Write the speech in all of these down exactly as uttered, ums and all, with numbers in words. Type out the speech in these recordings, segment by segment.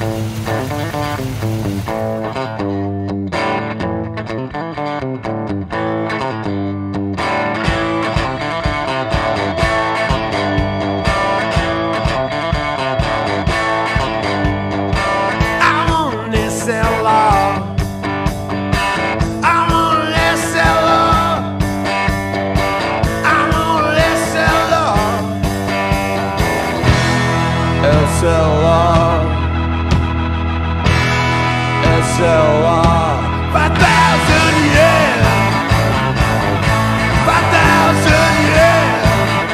S L R. I'm on S L R. I'm on S L R. S L R. S L R. Five thousand years. Five thousand years.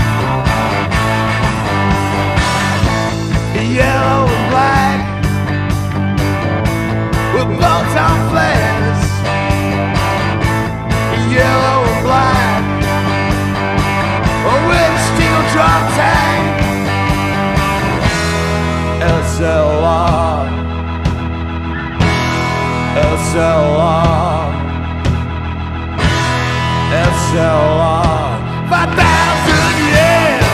Yellow and black. With bolts on flares, yellow and black, or with a steel drum tank. S L R, S L R, S L R. Five thousand years,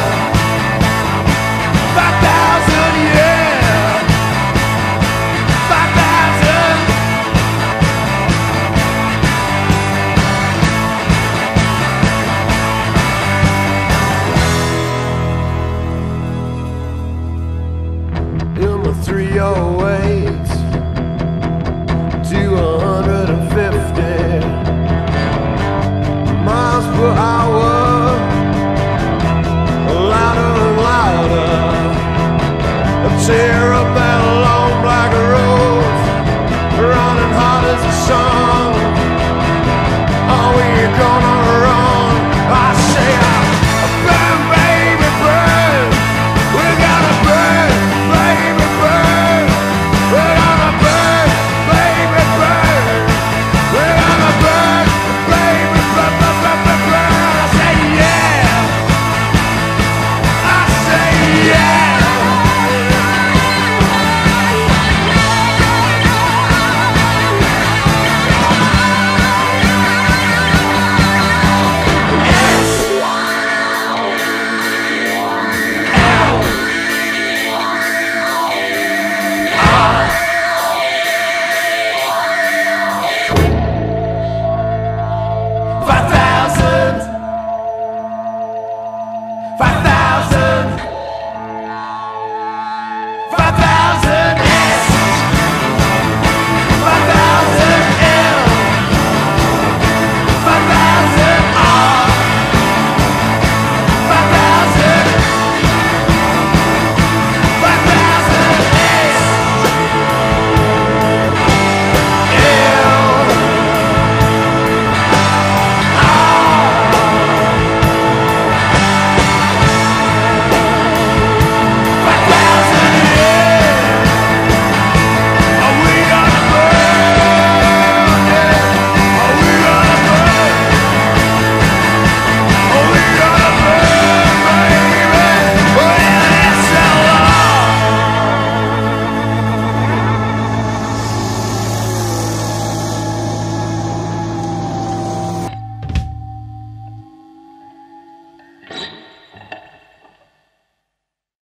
five thousand years, five thousand. In the three oh eight to a hundred and fifty miles per hour, louder and louder, a terror.